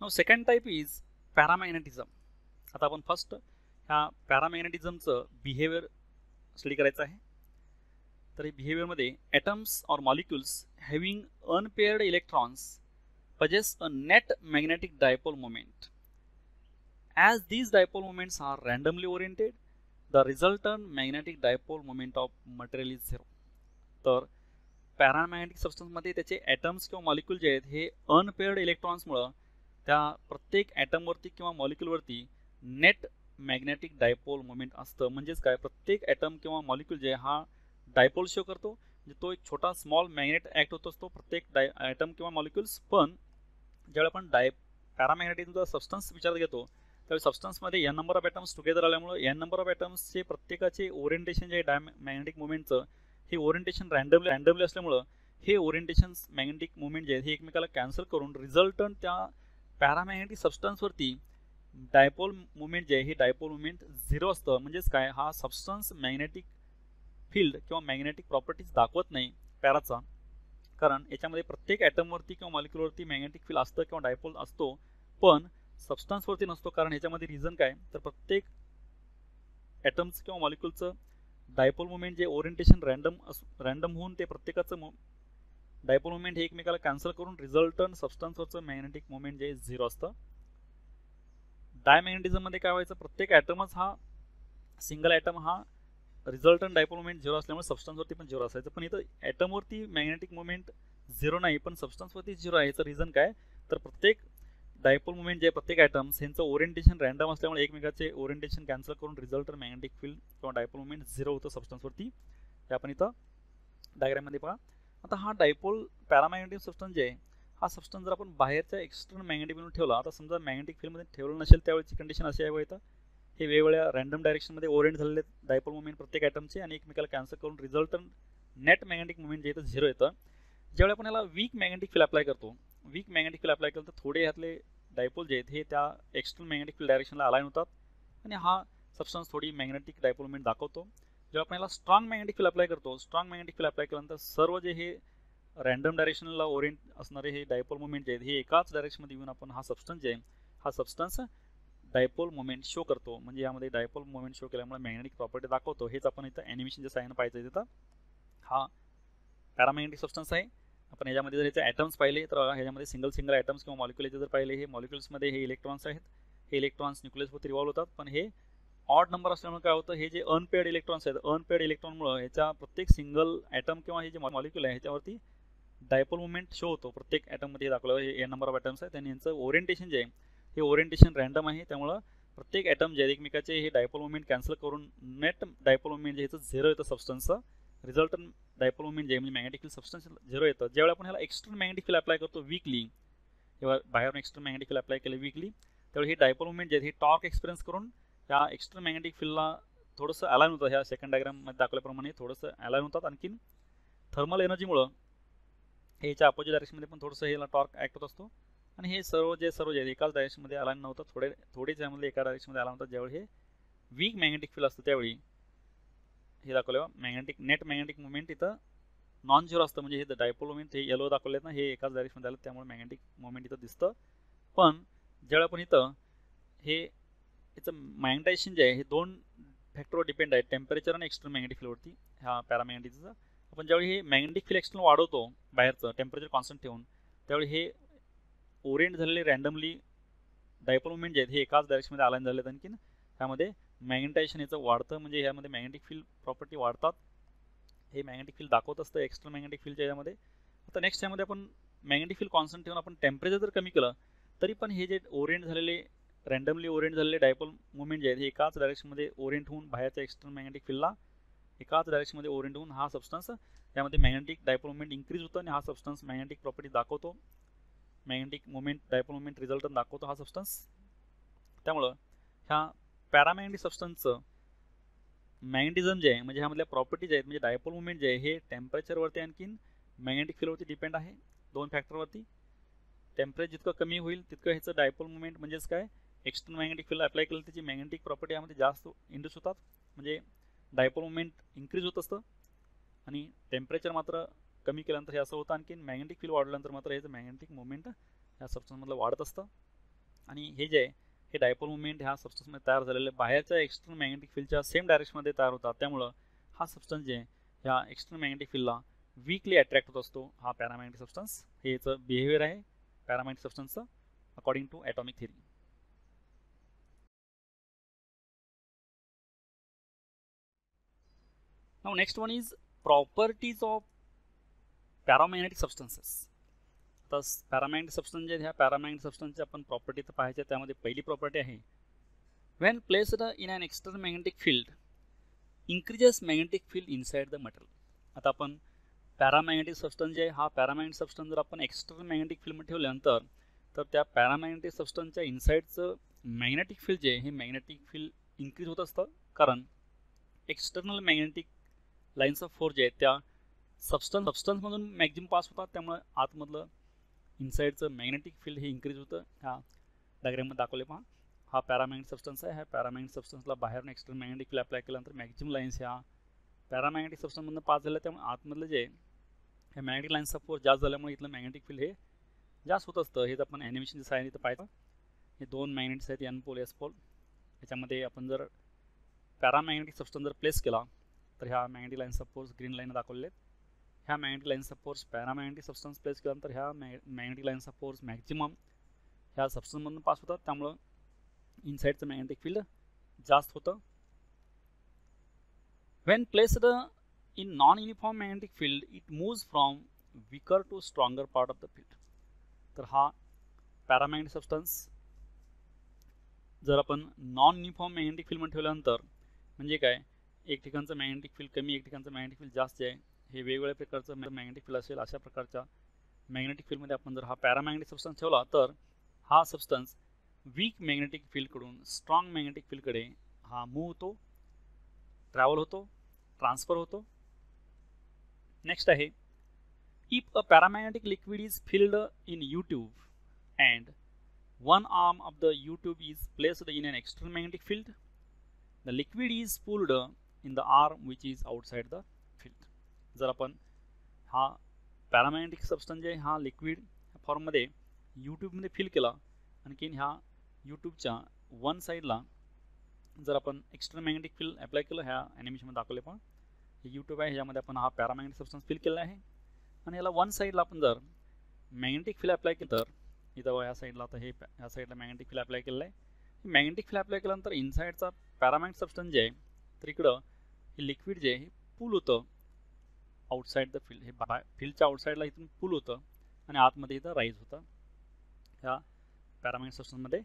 Now second type is paramagnetism. आता आपण first ह्या पॅरामॅग्नेटिझमचं बिहेवियर स्टडी करायचं आहे. तर बिहेवियरमध्ये atoms or molecules having unpaired electrons possess a net magnetic dipole moment. As these dipole moments are randomly oriented, the resultant magnetic dipole moment of material is zero. तर paramagnetic सबस्टन्समध्ये त्याचे atoms किंवा molecule जे आहेत हे unpaired इलेक्ट्रॉन्समुळं त्या प्रत्येक ॲटमवरती किंवा मॉलिक्यूलवरती नेट मॅग्नेटिक डायपोल मोमेंट असतं. म्हणजेच काय, प्रत्येक ॲटम किंवा मॉलिक्यूल जे हा डायपोल शो करतो, म्हणजे तो एक छोटा स्मॉल मॅग्नेट ॲक्ट होत असतो प्रत्येक ॲटम किंवा मॉलिक्युल्स. पण ज्यावेळी आपण पॅरामॅग्नेटिझमचा सबस्टन्स विचारात घेतो त्यावेळी सबस्टन्समध्ये N number of atoms together आल्यामुळे एन नंबर ऑफ ॲटम्सचे प्रत्येकाचे ओरिएंटेशन जे आहे मॅग्नेटिक मुवमेंटचं हे ओरिएंटेशन रँडमली असल्यामुळं हे ओरिएंटेशन मॅग्नेटिक मुवमेंट जे आहे हे एकमेकाला कॅन्सल करून रिझल्टंट त्या पॅरामॅग्नेटिक सबस्टन्सवरती डायपोल मुवमेंट जे आहे हे डायपोल मुवमेंट झिरो असतं. म्हणजेच काय, हा सबस्टन्स मॅग्नेटिक फील्ड किंवा मॅग्नेटिक प्रॉपर्टीज दाखवत नाही पॅराचा, कारण याच्यामध्ये प्रत्येक ॲटमवरती किंवा मॉलिक्यूलवरती मॅग्नेटिक फील्ड असतं किंवा डायपोल असतो, पण सबस्टन्सवरती नसतो. कारण ह्याच्यामध्ये रिझन काय, तर प्रत्येक ॲटम्स किंवा मॉलिक्यूलचं डायपोल मुवमेंट जे ओरिएंटेशन रँडम होऊन ते प्रत्येकाचं डायपोल मुवमेंट हे एकमेकाला कॅन्सल करून रिझल्टंट सबस्टन्सवरचं मॅग्नेटिक मुवमेंट जे झिरो असतं. डायमॅग्नेटिझममध्ये काय व्हायचं, प्रत्येक ॲटमच हा सिंगल ॲटम हा रिझल्टंट डायपोल मुवमेंट झिरो असल्यामुळे सबस्टन्सवरती पण झिरो असायचं. पण इथं ॲटमवरती मॅग्नेटिक मुवमेंट झिरो नाही, पण सबस्टन्सवरती झिरो आहे. याचं रिझन काय, तर प्रत्येक डायपोल मुवमेंट जे प्रत्येक ॲटम्स यांचं ओरिएंटेशन रँडम असल्यामुळे एकमेकाचे ओरिएंटेशन कॅन्सल करून रिझल्टंट मॅग्नेटिक फील्ड किंवा डायपोल मुवमेंट झिरो होतं सबस्टन्सवरती. हे आपण इथं डायग्राममध्ये पहा. आता हा डायपोल पॅरामॅग्नेटिक सबस्टन्स जे आहे हा सबस्टन्स जर आपण बाहेरच्या एक्सटर्नल मॅग्नेटिक फील्डमध्ये ठेवला, आता समजा मॅग्नेटिक फील्डमध्ये ठेवलं नसेल त्यावेळेची कंडिशन अशी आहे इथं हे वेगवेगळ्या रँडम डायरेक्शनमध्ये ओरिएंट झालेले डायपोल मुवमेंट प्रत्येक ॲटमचे आणि एकमेकाला कॅन्सल करून रिझल्टंट नेट मॅग्नेटिक मुवमेंट जे इथं झिरो येतं. ज्यावेळी आपण याला वीक मॅग्नेटिक फील्ड अप्लाय करतो, वीक मॅग्नेटिक फील्ड अप्लाय केलं तर थोडे ह्यातले डायपोल जे आहेत हे त्या एक्सटर्नल मॅग्नेटिक फील्ड डायरेक्शनला अलाइन होतात आणि हा सबस्टन्स थोडी मॅग्नेटिक डायपोल मुवमेंट दाखवतो. जेव्हा आपण याला स्ट्रॉंग मॅग्नेटिक फील्ड अप्लाय करतो, स्ट्रॉंग मॅग्नेटिक फील्ड अप्लाय केल्यानंतर सर्व जे हे रँडम डायरेक्शनला ओरिएंट असणारे हे डायपोल मुवमेंट जे आहेत हे एकाच डायरेक्शनमध्ये येऊन आपण हा सबस्टन्स जे आहे हा सबस्टन्स डायपोल मुवमेंट शो करतो. म्हणजे यामध्ये डायपोल मुवमेंट शो केल्यामुळे मॅग्नेटिक प्रॉपर्टी दाखवतो. हेच आपण इथं ॲनिमेशनच्या साहाय्याने पाहायचं. तिथं हा पॅरामॅग्नेटिक सबस्टन्स आहे. आपण ह्याच्यामध्ये जर याचे ॲटम्स पाहिले तर ह्याच्यामध्ये सिंगल ॲटम्स किंवा मॉलिक्युल जर पाहिले, हे मॉलिक्युल्समध्ये हे इलेक्ट्रॉन्स आहेत, हे इलेक्ट्रॉन्स न्यूक्लियसवरती रिव्हॉल्व होतात. पण हे ऑड नंबर असल्यामुळे काय होतं, हे जे अनपेअर्ड इलेक्ट्रॉन्स आहेत, अनपेअर्ड इलेक्ट्रॉनमुळे ह्याच्या प्रत्येक सिंगल ॲटम किंवा हे जे मॉलिक्युल आहे ह्याच्यावरती डायपोल मुवमेंट शो होतो. प्रत्येक ॲटममध्ये दाखवलं हे एन नंबर ऑफ ॲटम्स आहेत आणि यांचं ओरिएंटेशन जे आहे हे ओरिएंटेशन रँडम आहे. त्यामुळं प्रत्येक ॲटम जे एकमेकाचे हे डायपोल मुवमेंट कॅन्सल करून नेट डायपोल मुवमेंट जे ह्याचं झिरो येतं सबस्टन्सचं. रिझल्टंट डायपोल मुवमेंट जे म्हणजे मॅग्नेटिक फील्ड सबस्टन्स झिरो येतं. ज्यावेळी आपण ह्याला एक्सटर्नल मॅग्नेटिक फील्ड अप्लाय करतो वीकली, जेव्हा बाहेरून एक्सटर्नल मॅग्नेटिक फील्ड अप्लाय केलं वीकली, त्यावेळी हे डायपोल मुवमेंट जे हे टॉर्क एक्सपिरियन्स करून या एक्सटर्नल मॅग्नेटिक फील्डला थोडंसं अलाइन होतं. ह्या सेकंड डायग्राममध्ये दाखवल्याप्रमाणे थोडंसं अलाइन होतात. आणखीन थर्मल एनर्जीमुळं हे याच्या अपोजिट डायरेक्शनमध्ये पण थोडंसं ह्याला टॉर्क ॲक्ट होत असतो. आणि हे सर्व जे एकाच डायरेक्शनमध्ये अलाइन नव्हतं, थोडेच यामध्ये एका डायरेक्शनमध्ये अलाइन होतात. ज्यावेळी हे वीक मॅग्नेटिक फील्ड असतं त्यावेळी हे दाखवलं नेट मॅग्नेटिक मुवमेंट इथं नॉन झिरो असतं. म्हणजे हे डायपोल मुवमेंट हे येलो दाखवले ना, हे एकाच डायरेक्शनमध्ये आलं त्यामुळे मॅग्नेटिक मुवमेंट इथं दिसतं. पण ज्यावेळी आपण इथं हे याचं मॅग्नेटायझेशन जे आहे हे दोन फॅक्टरवर डिपेंड आहे, टेम्परेचर आणि एक्सटर्नल मॅग्नेटिक फील्डवरती. ह्या पॅरामॅग्नेटिकचं आपण ज्यावेळी हे मॅग्नेटिक फील्ड एक्सटर्नल वाढवतो बाहेरचं टेम्परेचर कॉन्स्टंट ठेवून, त्यावेळी हे ओरिएंट झालेले रँडमली डायपोल मुवमेंट जे आहेत हे एकाच डायरेक्शनमध्ये अलाइन झालेत. आणखीन ह्यामध्ये मॅग्नेटायझेशन याचं वाढतं, म्हणजे ह्यामध्ये मॅग्नेटिक फील्ड प्रॉपर्टी वाढतात. हे मॅग्नेटिक फील्ड दाखवत असतं एक्सटर्नल मॅग्नेटिक फील्डच्या यामध्ये. आता नेक्स्ट यामध्ये आपण मॅग्नेटिक फील्ड कॉन्स्टंट ठेवून आपण टेम्परेचर जर कमी केलं तरी पण हे जे रँडमली ओरिएंट झालेले डायपोल मुवमेंट जे आहेत हे एकाच डायरेक्शनमध्ये ओरिएंट होऊन बाहेरच्या एक्सटर्नल मॅग्नेटिक फील्डला एकाच डायरेक्शनमध्ये ओरिएंट होऊन हा सबस्टन्स यामध्ये मॅग्नेटिक डायपोल मुवमेंट इन्क्रीज होतं आणि हा सबस्टन्स मॅग्नेटिक प्रॉपर्टी दाखवतो. Magnetic movement dipole movement resultant दाखवतो हा सबस्टन्स. त्यामुळं ह्या पॅरामॅग्नेटिक सबस्टन्सचं मॅग्नेटिझम जे आहे म्हणजे ह्यामधल्या प्रॉपर्टीज आहेत, म्हणजे डायपोल मुवमेंट जे आहे हे टेम्परेचरवरती आणखीन मॅग्नेटिक फील्डवरती डिपेंड आहे, दोन फॅक्टरवरती. टेम्परेचर जितकं कमी होईल तितकं ह्याचं डायपोल मुवमेंट म्हणजेच काय एक्सटर्नल मॅग्नेटिक फील्ड अप्लाय केलं त्याची मॅग्नेटिक प्रॉपर्टी यामध्ये जास्त इंड्यूस होतात, म्हणजे डायपोल मुवमेंट इन्क्रीज होत असतं. आणि टेम्परेचर मात्र कमी केल्यानंतर हे असं होतं. आणखीन मॅग्नेटिक फील्ड वाढल्यानंतर मात्र ह्याचं मॅग्नेटिक मुवमेंट ह्या सबस्टन्समधलं वाढत असतं. आणि हे जे आहे हे डायपोल मुवमेंट ह्या सबस्टन्समध्ये तयार झालेले बाहेरच्या एक्सटर्नल मॅग्नेटिक फील्डच्या सेम डायरेक्शनमध्ये तयार होतात. त्यामुळं हा सबस्टन्स जे आहे ह्या एक्सटर्नल मॅग्नेटिक फील्डला वीकली अट्रॅक्ट होत असतो. हा पॅरामॅग्नेटिक सबस्टन्स हे याचं बिहेवियर आहे पॅरामॅग्नेटिक सबस्टन्सचं according to atomic theory. Now next one is properties of paramagnetic substances. तर पॅरामॅग्नेटिक सबस्टन्स जे ह्या पॅरामॅग्नेटिक सबस्टन्सची आपण प्रॉपर्टी तर पाहायच्या. त्यामध्ये पहिली प्रॉपर्टी आहे when placed in an external magnetic field increases magnetic field inside the material. आता आपण पॅरामॅग्नेटिक सबस्टन्स जे हा पॅरामॅग्नेटिक सबस्टन्स जर आपण एक्सटर्नल मॅग्नेटिक फील्डमध्ये ठेवल्यानंतर तर त्या पॅरामॅग्नेटिक सबस्टन्सच्या इनसाइडचं मॅग्नेटिक फील्ड जे हे मॅग्नेटिक फील्ड इन्क्रीज होत असतं. कारण external magnetic lines of force जे आहेत त्या सबस्टन्समधून मॅक्झिमम पास होतात. त्यामुळे आतमधलं इनसाइडचं मॅग्नेटिक फील्ड हे इन्क्रीज होतं. ह्या डायग्राममध्ये दाखवले पहा. हा पॅरामॅग्नेटिक सबस्टन्स आहे. ह्या पॅरामॅग्नेटिक सबस्टन्सला बाहेरून एक्सटर्नल मॅग्नेटिक फील्ड अप्लाय केल्यानंतर मॅक्झिमम लाईन्स ह्या पॅरामॅग्नेटिक सबस्टन्समधून पास झाल्या. त्यामुळे आतमधलं जे हे मॅग्नेटिक लाईन्स ऑफ फोर्स जास्त झाल्यामुळे इथलं मॅग्नेटिक फील्ड हे जास्त होत असतं. हेच आपण ॲनिमेशनच्या सहाय्याने इथं पाहायचं. हे दोन मॅग्नेट्स आहेत एन पोल एस पोल. याच्यामध्ये आपण जर पॅरामॅग्नेटिक सबस्टन्स जर प्लेस केला तर ह्या magnetic lines of force green line दाखवलेले आहेत. ह्या magnetic lines of force paramagnetic substance place केल्यानंतर ह्या magnetic lines of force maximum ह्या सबस्टन्समधून पास होतात. त्यामुळं इनसाइडचं मॅग्नेटिक फील्ड जास्त होतं. When placed in non uniform magnetic field it moves from weaker to stronger part of the field. तर हा पॅरामॅग्नेटिक सबस्टन्स जर आपण नॉन युनिफॉर्म मॅग्नेटिक फील्डमध्ये ठेवल्यानंतर म्हणजे काय एक ठिकाणचं मॅग्नेटिक फील्ड कमी एक ठिकाणचं मॅग्नेटिक फील्ड जास्त आहे. हे वेगवेगळ्या प्रकारचं मॅग्नेटिक फील्ड असेल. अशा प्रकारच्या मॅग्नेटिक फील्डमध्ये आपण जर हा पॅरामॅग्नेटिक सबस्टन्स ठेवला तर हा सबस्टन्स वीक मॅग्नेटिक फील्डकडून स्ट्रॉंग मॅग्नेटिक फील्डकडे हा मूव्ह होतो, ट्रॅव्हल होतो, ट्रान्सफर होतो. नेक्स्ट आहे if a paramagnetic liquid is filled in U tube and one arm of the U-tube is placed in an external magnetic field, the liquid is pulled in the arm which is outside the field. जर आपण हा paramagnetic substance जे हा liquid फॉर्ममध्ये यूट्यूबमध्ये fill केला आणखीन ह्या यूट्यूबच्या one साईडला जर आपण एक्सटर्नल मॅग्नेटिक फील्ड अप्लाय केलं ह्या ॲनिमेशनमध्ये दाखवले पण हे यूट्यूब आहे ह्याच्यामध्ये आपण हा पॅरामॅग्नेटिक सबस्टन्स फिल केला आहे आणि याला वन साईडला आपण जर मॅग्नेटिक फील्ड अप्लाय केलं तर इथं ह्या साईडला आता हे ह्या साईडला मॅग्नेटिक फील्ड अप्लाय केलं आहे. मॅग्नेटिक फील्ड अप्लाय केल्यानंतर इनसाइडचा पॅरामॅग्नेटिक सबस्टन्स जे आहे तर इकडं हे लिक्विड जे आहे हे पूल होतं आउटसाईड द फील्ड. हे फील्डच्या आउटसाईडला इथून पूल होतं आणि आतमध्ये इथं राईज होतं ह्या पॅरामॅग्नेटिक सबस्टन्समध्ये.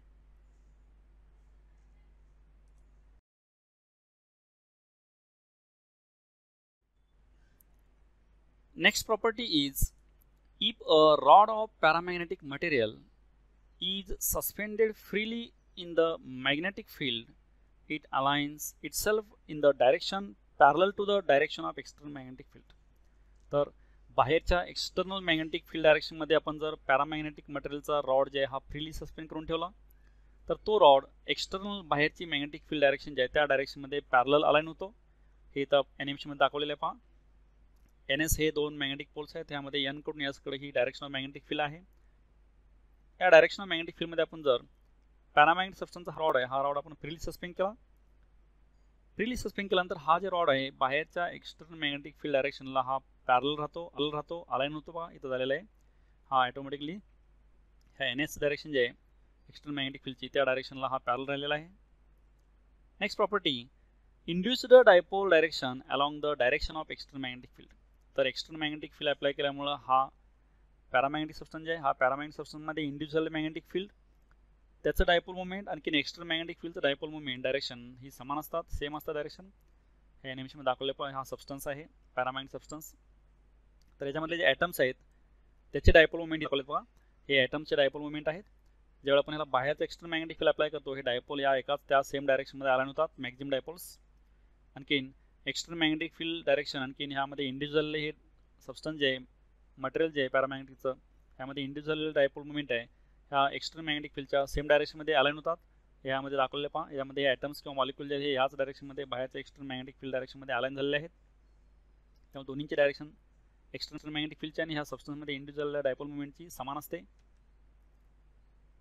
Next property is if a rod of paramagnetic material is suspended freely in the magnetic field, it aligns itself in the direction parallel to the direction of external magnetic field. तर बाहेरच्या external magnetic field डायरेक्शनमध्ये आपण जर paramagnetic मटेरियलचा rod जे आहे हा freely suspend करून ठेवला तर तो रॉड एक्सटर्नल बाहेरची मॅग्नेटिक फील्ड डायरेक्शन जे आहे त्या डायरेक्शनमध्ये पॅरलल अलाइन होतो. हे इथं ॲनिमेशनमध्ये दाखवलेलं आहे पहा. NS हे दोन मॅग्नेटिक पोल्स आहेत. त्यामध्ये N कडून S कडे ही डायरेक्शन ऑफ मॅग्नेटिक फील्ड आहे. या डायरेक्शन ऑफ मॅग्नेटिक फील्डमध्ये आपण जर पॅरामॅग्नेटिक सबस्टन्सचा रॉड आहे हा रॉड आपण फ्रीली सस्पेंड केला. फ्रीली सस्पेंड केल्यानंतर हा जे रॉड आहे बाहेरच्या एक्सटर्नल मॅग्नेटिक फील्ड डायरेक्शनला हा पॅरलल राहतो अलाइन होतो पहा इथं झालेला आहे. हा ऑटोमॅटिकली ह्या NS डायरेक्शन जे आहे एक्सटर्नल मॅग्नेटिक फील्डची त्या डायरेक्शनला हा पॅरलल राहिलेला आहे. Next property induced dipole direction along the direction of external magnetic field. तर एक्सटर्नल मॅग्नेटिक फील्ड अप्लाय केल्यामुळं हा पॅरामॅग्नेटिक सबस्टन्स जे आहे हा पॅरामॅग्नेटिक सबस्टन्समध्ये इंड्यूस झालेलं मॅग्नेटिक फील्ड त्याचं डायपोल मुवमेंट आणखी एक्सटर्नल मॅग्नेटिक फील्डचं डायपोल मुवमेंट डायरेक्शन ही समान असतात, सेम असतात डायरेक्शन. हे ॲनिमेशनमध्ये दाखवले पण हा सबस्टन्स आहे पॅरामॅग्नेटिक सबस्टन्स. तर याच्यामधले जे ॲटम्स आहेत त्याचे डायपोल मुवमेंट दाखवले बघा. हे ॲटम्सचे डायपोल मुवमेंट आहेत. ज्यावेळेला आपण ह्याला बाहेरचं एक्सटर्नल मॅग्नेटिक फील्ड अप्लाय करतो हे डायपोल या एकाच त्या सेम डायरेक्शनमध्ये अलाइन होतात मॅक्झिमम डायपोल्स. आणखीन एक्सटर्नल मॅग्नेटिक फील्ड डायरेक्शन आणखीन ह्यामध्ये इंड्यूस झालेले हे सबस्टन्स जे आहे मटेरियल जे आहे पॅरामॅग्नेटिकचं ह्यामध्ये इंड्यूस झालेलं डायपोल मुवमेंट आहे ह्या एक्सटर्नल मॅग्नेटिक फील्डच्या सेम डायरेक्शनमध्ये अलाइन होतात. यामध्ये दाखवलेले पहा यामध्ये ॲटम्स किंवा मॉलिक्यूल जे आहे ह्याच डायरेक्शनमध्ये बाहेरच्या एक्सटर्नल मॅग्नेटिक फील्ड डायरेक्शनमध्ये अलाइन झालेले आहेत. त्यामुळे दोन्हीचे डायरेक्शन एक्सटर्नल मॅग्नेटिक फील्डच्या आणि ह्या सबस्टन्समध्ये इंड्यूस झालेल्या डायपोल मुवमेंटची समान असते.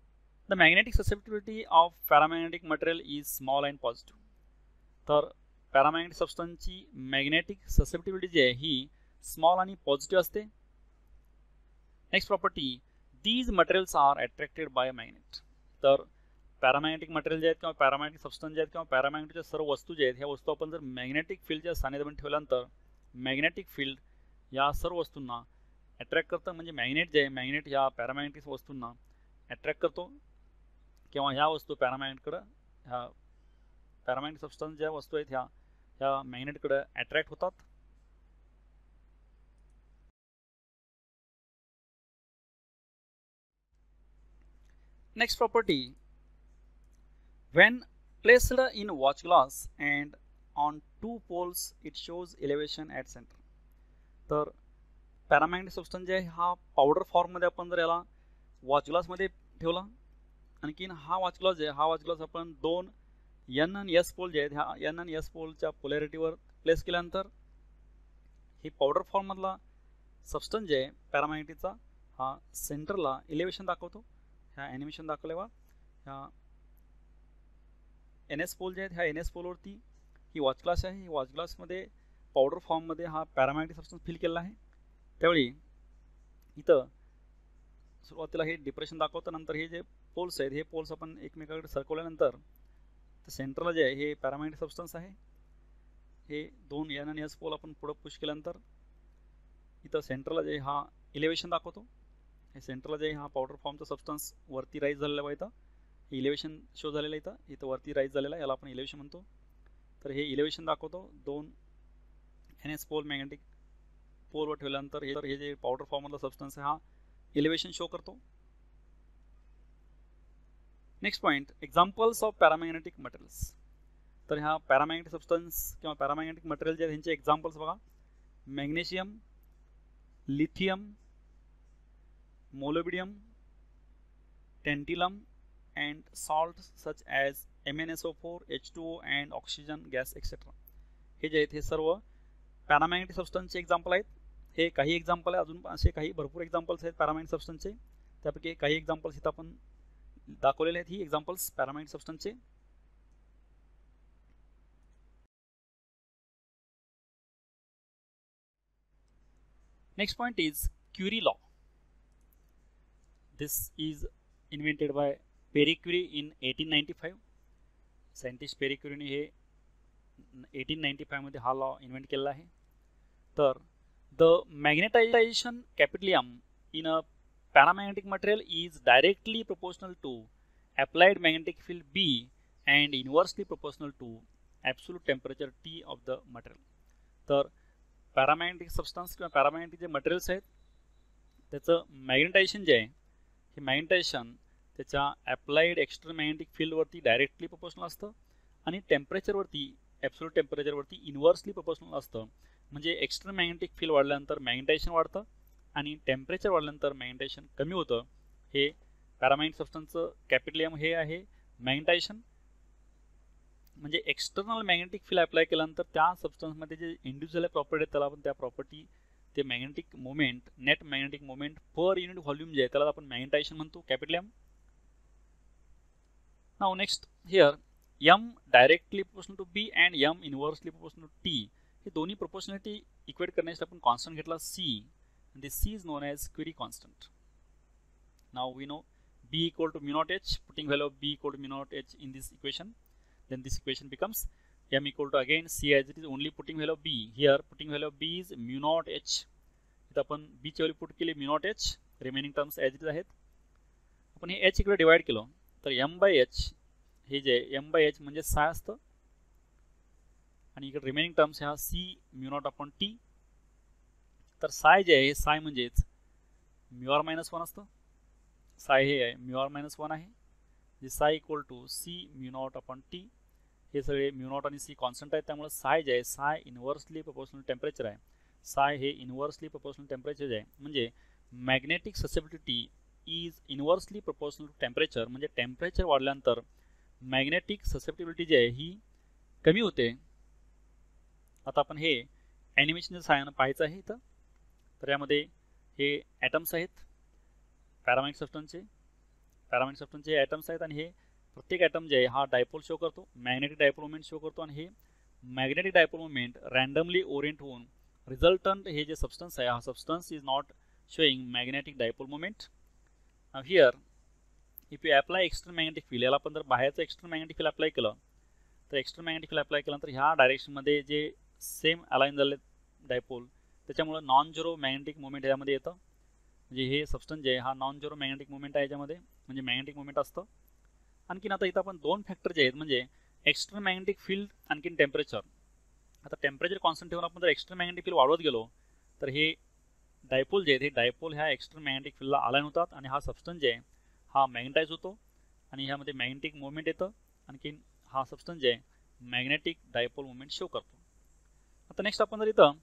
The magnetic susceptibility of paramagnetic material is small and positive. तर पॅरामॅग्नेटिक सबस्टन्सची मॅग्नेटिक ससेप्टिबिलिटी जी आहे ही स्मॉल आणि पॉझिटिव्ह असते. Next property, these materials are attracted by magnet. तर पॅरामॅग्नेटिक मटेरियल जे आहेत किंवा पॅरामॅग्नेटिक सबस्टन्स जे आहेत किंवा पॅरामॅग्नेटिकच्या सर्व वस्तू जे आहेत ह्या वस्तू आपण जर मॅग्नेटिक फील्डच्या सानिध्यात ठेवल्यानंतर मॅग्नेटिक फील्ड या सर्व वस्तूंना अट्रॅक्ट करतं. म्हणजे मॅग्नेट जे आहे मॅग्नेट या पॅरामॅग्नेटिक वस्तूंना अट्रॅक्ट करतो किंवा ह्या वस्तू पॅरामॅग्नेटकडं ह्या पॅरामॅग्नेटिक सबस्टन्स ज्या वस्तू आहेत ह्या मॅग्नेटकडे अट्रॅक्ट होतात. Next property, when placed in watch glass and on two poles it shows elevation at center. तर पॅरामॅग्नेटिक सबस्टन्स जे आहे हा पावडर फॉर्ममध्ये आपण जर याला वॉच ग्लासमध्ये ठेवला, आणखीन हा वॉच ग्लास जे आहे हा वॉच ग्लास आपण दोन एन आणि एस पोल जे आहेत ह्या एन आणि एस पोलच्या पोलॅरिटीवर प्लेस केल्यानंतर हे पावडर फॉर्ममधला सबस्टन्स जे आहे पॅरामॅग्नेटिकचा हा सेंटरला इलेव्हेशन दाखवतो. ह्या ॲनिमेशन दाखवल्यावर ह्या एन एस पोल जे आहेत ह्या एन एस पोलवरती ही वॉच ग्लास आहे. ही वॉच ग्लासमध्ये पावडर फॉर्ममध्ये हा पॅरामॅग्नेटिक सबस्टन्स फिल केलेला आहे. त्यावेळी इथं सुरुवातीला हे डिप्रेशन दाखवतं, नंतर हे जे पोल्स आहेत हे पोल्स आपण एकमेकाकडे सरकवल्यानंतर सेंटरला जे आहे हे पॅरामॅग्नेटिक सबस्टन्स आहे. हे दोन एन आणि एस पोल आपण पुढं पुश केल्यानंतर इथं सेंटरला जे हा इलेव्हेशन दाखवतो. हे सेंटरला जे हा पावडर फॉर्मचा सबस्टन्स वरती राईज झालेला बघा, इथं इलेव्हेशन शो झालेलं इथं वरती राईज झालेला याला आपण इलेव्हेशन म्हणतो. तर हे इलेव्हेशन दाखवतो दोन एन एस पोल मॅग्नेटिक पोलवर ठेवल्यानंतर हे जे पावडर फॉर्ममधला सबस्टन्स आहे हा इलेव्हेशन शो करतो. Next point, examples of paramagnetic materials. तर ह्या पॅरामॅग्नेटिक सबस्टन्स किंवा पॅरामॅग्नेटिक मटेरियल जे आहेत ह्यांचे एक्झाम्पल्स बघा, magnesium, lithium, molybdenum, tantalum and salts such as MnSO4, H2O and oxygen gas etc. हे जे आहेत हे सर्व पॅरामॅग्नेटिक सबस्टन्सचे एक्झाम्पल आहेत. हे काही एक्झाम्पल आहे, अजून असे काही भरपूर एक्झाम्पल्स आहेत पॅरामॅग्नेटिक सबस्टन्सचे. त्यापैकी काही एक्झाम्पल्स इथं आपण दाखवलेले आहेत. ही एक्झाम्पल्स पॅरामॅग्नेटिक सबस्टन्सचे. Next point is Curie law. This is invented by Pierre Curie in 1895. Scientist Pierre क्युरीने हे 1895 मध्ये हा लॉ इन्व्हेंट केलेला आहे. तर the magnetization capital M in a paramagnetic material is directly proportional to applied magnetic field B and inversely proportional to absolute temperature T of the material. तर paramagnetic substance किंवा paramagnetic जे मटेरियल्स आहेत त्याचं magnetization जे आहे हे मॅग्नेटायझेशन त्याच्या applied external magnetic फील्डवरती डायरेक्टली प्रोपोर्शनल असतं आणि टेम्परेचरवरती ॲब्सोल्यूट टेम्परेचरवरती इन्व्हर्सली प्रोपोर्शनल असतं. म्हणजे एक्स्टर्नल मॅग्नेटिक फील्ड वाढल्यानंतर मॅग्नेटायझेशन वाढतं आणि टेम्परेचर वाढल्यानंतर मॅग्नेटायझेशन कमी होतं. हे पॅरामॅग्नेटिक सबस्टन्सचं कॅपिटलियम हे आहे मॅग्नेटायझेशन. म्हणजे एक्स्टर्नल मॅग्नेटिक फील्ड अप्लाय केल्यानंतर त्या सबस्टन्समध्ये जे इंड्यूस झालेल्या प्रॉपर्टी आहेत त्याला आपण त्या प्रॉपर्टी ते magnetic moment net magnetic moment per unit volume जे आहे त्याला आपण मॅग्नेटायझेशन म्हणतो कॅपिटलियम. Now next here M directly proportional to B and M inversely proportional to T. हे दोन्ही proportionality equate करण्यासाठी आपण constant घेतला C and this C is known as Curie constant. Now we know B equal to mu naught H, putting value of B equal to mu naught H in this equation, then this equation becomes M equal to again C as it is, only putting value of B. Here putting value of B is mu naught H. इथं आपण B ची value put केली mu naught H, remaining terms as it is आहेत. आपण हे H इकडे divide केलं तर M by H हे जे M by H म्हणजे साय असतं आणि इकडे रिमेनिंग टर्म्स ह्या C mu naught upon T. तर साय जे आहे हे साय म्हणजेच म्यू आर मायनस 1 असतं. साय हे आहे म्यू आर मायनस 1 आहे जे psi equal to C mu naught upon T. हे सगळे म्यू नॉट आणि C कॉन्स्टंट आहेत त्यामुळे साय जे आहे साय इन्व्हर्सली प्रोपोर्शनल टेम्परेचर आहे. साय हे इन्व्हर्सली प्रोपोर्शनल टेम्परेचर जे आहे म्हणजे magnetic susceptibility is inversely proportional to temperature. म्हणजे टेम्परेचर वाढल्यानंतर मॅग्नेटिक ससेप्टिबिलिटी जी आहे ही कमी होते. आता आपण हे ॲनिमेशनच्या सहाय्यानं पाहायचं आहे इथं. तर यामध्ये हे ॲटम्स आहेत पॅरामॅग्नेटिक सबस्टन्सचे. पॅरामॅग्नेटिक सबस्टन्सचे ॲटम्स आहेत आणि हे प्रत्येक ॲटम जे आहे हा डायपोल शो करतो, मॅग्नेटिक डायपोल मोमेंट शो करतो आणि हे magnetic dipole moment randomly orient होऊन रिझल्टंट हे जे सबस्टन्स आहे हा substance is not showing magnetic dipole moment. Here if you apply external magnetic field, याला आपण जर बाहेरचं एक्सटर्नल मॅग्नेटिक फील्ड अप्लाय केलं तर एक्सटर्नल मॅग्नेटिक फील्ड अप्लाय केल्यानंतर ह्या डायरेक्शनमध्ये जे सेम अलाइन झाले डायपोल त्याच्यामुळे नॉन झिरो मॅग्नेटिक मोमेंट यामध्ये येतं. म्हणजे हे सबस्टन्स जे आहे हा नॉन झिरो मॅग्नेटिक मोमेंट आहे याच्यामध्ये, म्हणजे मॅग्नेटिक मोमेंट असतं. आणखीन आता इथं आपण दोन फॅक्टर जे आहेत म्हणजे एक्सटर्नल मॅग्नेटिक फील्ड आणखीन टेम्परेचर. आता टेम्परेचर कॉन्स्टंट ठेवून आपण जर एक्सटर्नल मॅग्नेटिक फील्ड वाढवत गेलो तर हे डायपोल जे आहेत हे डायपोल ह्या एक्सटर्नल मॅग्नेटिक फील्डला अलाइन होतात आणि हा सबस्टन्स जे आहे हा मॅग्नेटाइज होतो आणि ह्यामध्ये मॅग्नेटिक मोमेंट येतं. आणखीन हा सबस्टन्स जे आहे मॅग्नेटिक डायपोल मोमेंट शो करतो. आता नेक्स्ट आपण जर इथं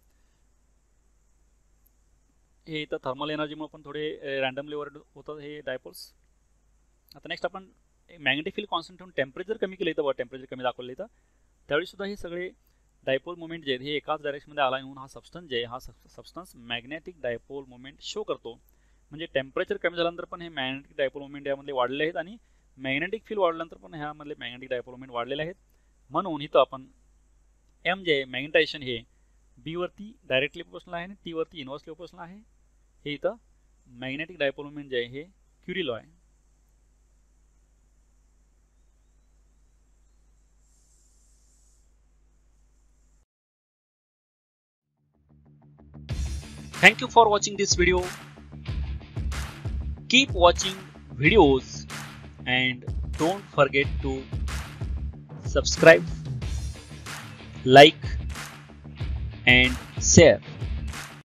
हे इथं थर्मल एनर्जीमुळे पण थोडे रँडमली वर होतात हे डायपोल्स. आता नेक्स्ट आपण मॅग्नेटिक फील्ड कॉन्स्टंट ठेवून टेम्परेचर कमी केलं इथं, टेम्परेचर कमी दाखवलं इथं, त्यावेळी सुद्धा हे सगळे डायपोल मोमेंट जे आहेत हे एकाच डायरेक्शनमध्ये अलाइन होऊन हा सबस्टन्स जे आहे हा substance magnetic dipole moment show करतो. म्हणजे टेम्परेचर कमी झाल्यानंतर पण हे मॅग्नेटिक डायपोल मोमेंट यामध्ये वाढलेले आहेत आणि मॅग्नेटिक फील्ड वाढल्यानंतर पण ह्यामधले मॅग्नेटिक डायपोल मोमेंट वाढलेले आहेत. म्हणून इथं आपण एम जे आहे मॅग्नेटायझेशन हे बी वरती डायरेक्टली प्रोपोर्शनल आहे आणि टी वरती इनव्हर्सली प्रोपोर्शनल आहे. हे इथं मॅग्नेटिक डायपोल मोमेंट जे आहे हे क्युरी लॉ आहे. Thank you for watching this video. Keep watching videos and don't forget to subscribe, like and share.